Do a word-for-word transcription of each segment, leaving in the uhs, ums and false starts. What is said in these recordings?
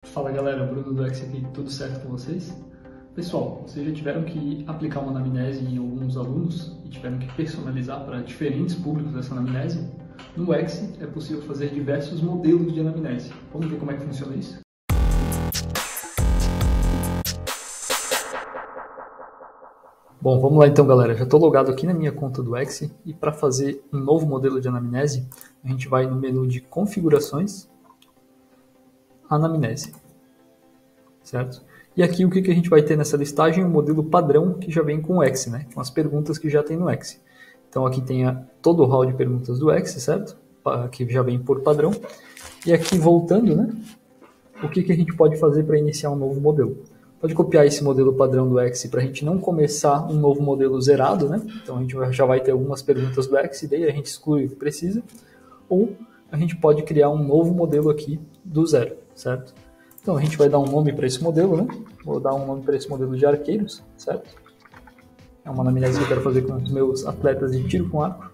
Fala galera, Bruno do X aqui, tudo certo com vocês? Pessoal, vocês já tiveram que aplicar uma anamnese em alguns alunos e tiveram que personalizar para diferentes públicos essa anamnese? No X é possível fazer diversos modelos de anamnese. Vamos ver como é que funciona isso? Bom, vamos lá então galera, já estou logado aqui na minha conta do X e para fazer um novo modelo de anamnese, a gente vai no menu de configurações, anamnese, certo? E aqui o que, que a gente vai ter nessa listagem? O modelo padrão que já vem com o X, né? Com as perguntas que já tem no X. Então aqui tem a, todo o hall de perguntas do X, certo? Que já vem por padrão. E aqui voltando, né? O que, que a gente pode fazer para iniciar um novo modelo? Pode copiar esse modelo padrão do X para a gente não começar um novo modelo zerado, né? Então a gente já vai ter algumas perguntas do X e daí a gente exclui o que precisa. Ou a gente pode criar um novo modelo aqui do zero, certo? Então a gente vai dar um nome para esse modelo, né? Vou dar um nome para esse modelo de arqueiros, certo? É uma anamnese que eu quero fazer com os meus atletas de tiro com arco.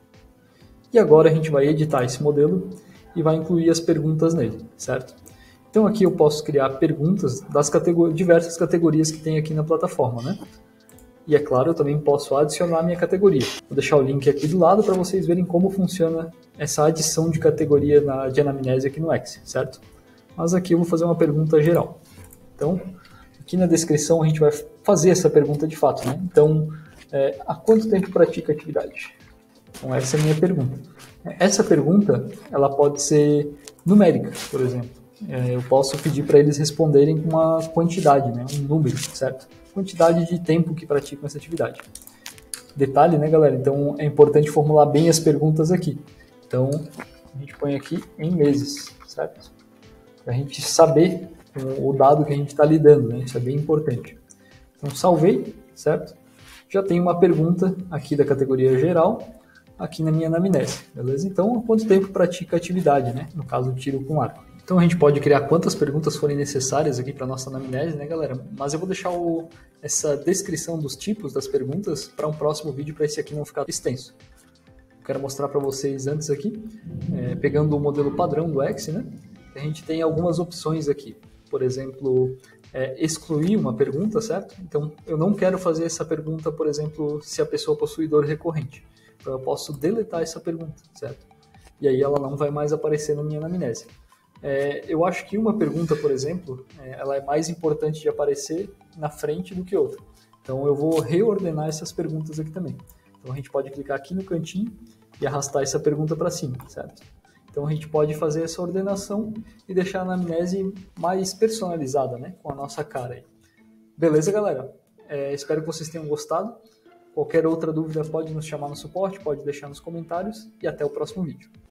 E agora a gente vai editar esse modelo e vai incluir as perguntas nele, certo? Então aqui eu posso criar perguntas das categor- diversas categorias que tem aqui na plataforma, né? E é claro, eu também posso adicionar a minha categoria. Vou deixar o link aqui do lado para vocês verem como funciona essa adição de categoria na, de anamnese aqui no X, certo? Mas aqui eu vou fazer uma pergunta geral. Então, aqui na descrição a gente vai fazer essa pergunta de fato, né? Então, é, há quanto tempo pratica atividade? Então essa é a minha pergunta. Essa pergunta, ela pode ser numérica, por exemplo. É, eu posso pedir para eles responderem com uma quantidade, né? Um número, certo? Quantidade de tempo que praticam essa atividade. Detalhe, né, galera? Então é importante formular bem as perguntas aqui. Então a gente põe aqui em meses, certo? Para a gente saber o dado que a gente está lidando, né? Isso é bem importante. Então salvei, certo? Já tem uma pergunta aqui da categoria geral, aqui na minha anamnese, beleza? Então, há quanto tempo pratica a atividade, né? No caso, tiro com arco. Então a gente pode criar quantas perguntas forem necessárias aqui para a nossa anamnese, né, galera? Mas eu vou deixar o, essa descrição dos tipos das perguntas para um próximo vídeo, para esse aqui não ficar extenso. Eu quero mostrar para vocês antes aqui, é, pegando o modelo padrão do X, né? A gente tem algumas opções aqui. Por exemplo, é, excluir uma pergunta, certo? Então eu não quero fazer essa pergunta, por exemplo, se a pessoa possui dor recorrente. Então eu posso deletar essa pergunta, certo? E aí ela não vai mais aparecer na minha anamnese. É, eu acho que uma pergunta, por exemplo, é, ela é mais importante de aparecer na frente do que outra. Então eu vou reordenar essas perguntas aqui também. Então a gente pode clicar aqui no cantinho e arrastar essa pergunta para cima, certo? Então a gente pode fazer essa ordenação e deixar a anamnese mais personalizada, né? Com a nossa cara aí. Beleza, galera? É, espero que vocês tenham gostado. Qualquer outra dúvida pode nos chamar no suporte, pode deixar nos comentários e até o próximo vídeo.